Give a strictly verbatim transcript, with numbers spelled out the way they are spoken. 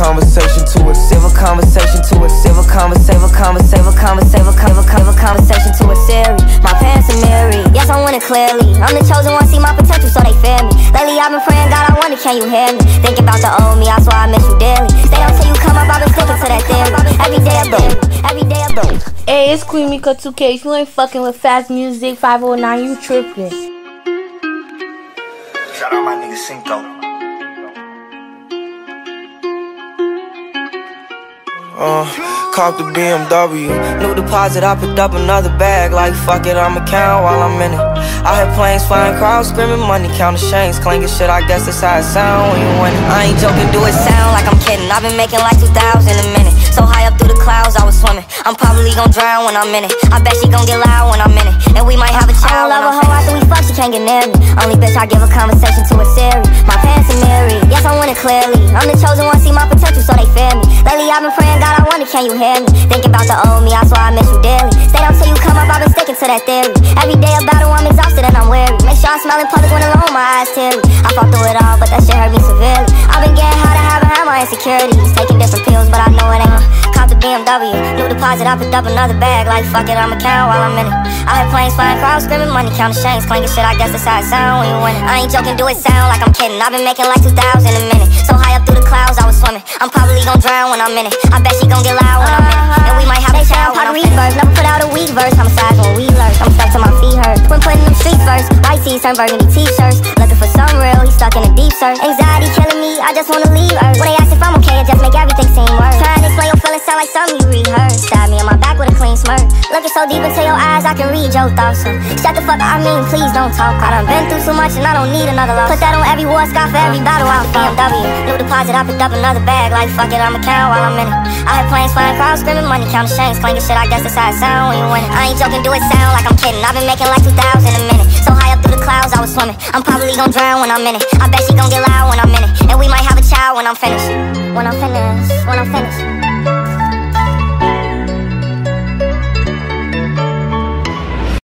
conversation to a civil conversation to a civil conversation conversation conversation conversation to a series. My parents are married, yes I want it clearly. I'm the chosen one, see my potential so they fear me. Lately I've been praying, God I wonder can you hear me? Thinking about the old me, I swear I miss you dearly. Stay down till you come up, I've been sticking to that theory. Every day I blow, every day I blow. Hey, it's Queen Mika two K. If you ain't fucking with Fast Music five oh nine, you tripping. Shout out my nigga Cinco. Uh, caught the B M W. New deposit, I picked up another bag. Like fuck it, I'ma count while I'm in it. I hear planes flying, crowds screaming, money counting chains, clanking shit. I guess that's how it sound when you win it. I ain't joking, do it sound like I'm kidding. I've been making like two thousand a minute. So high up through the clouds, I was swimming. I'm probably gon' drown when I'm in it. I bet she gon' get loud when I'm in it. And we might have a child. I don't love a hoe after we fuck, she can't get near me. Only bitch I give a conversation to a series. My parents are married, yes I want it clearly. I'm the chosen one, see my potential so they fear me. Lately I've been praying, God I wonder can you hear me? Thinking about the old me, I swear I miss you dearly. Stay down till you come up, I've been sticking to that theory. Every day a battle, I'm exhausted and I'm weary. Make sure I smile in public when alone, my eyes teary. I fought through it all, but that shit hurt me severely. I've been getting high to hide behind my insecurities. Taking different pills, but I know it ain't. Caught the B M W, new deposit, I picked up another bag. Like fuck it, I'ma count while I'm in it. I heard planes flying, crowds screaming, money counting chains, clanking shit. I guess that's how it sound when you win it. I ain't joking, do it sound like I'm kidding. I've been making like two thousand a minute. So high up through the clouds, I was swimming. I'm probably gon' drown when I'm in it. I bet she gon' get loud when I'm in it. And we might have a child when I'm reverse. Never put out a weak verse. Homicides when we lurk. I'm stuck to my feet hurt. When putting them streets first. White tees turn burgundy t-shirts. Looking for some real, he's stuck in a deep search. Anxiety killing me, I just wanna leave Earth. When they ask if I'm okay, it just make everything seem worse. Trying to explain your feelings sound like something you rehearsed. Stab me in my back with a clean smirk. Looking so deep into your eyes, I can read your thoughts. So shut the fuck up, I mean, please don't talk. I done been through too much and I don't need another loss. Put that on every war scar for every battle out. B M W, new deposit, I picked up another bag. Like fuck it, I'ma count while I'm in it. I heard planes flying, crowds screaming, money counting chains, clanking shit. I guess that's how it sound when you win it. I ain't joking, do it sound like I'm kidding. I've been making like two thousand a minute. So high up through the clouds, I was swimming. I'm probably gon' drown when I'm in it. I bet she gon' get loud when I'm in it. And we might have a child when I'm finished. When I'm finished, when I'm finished.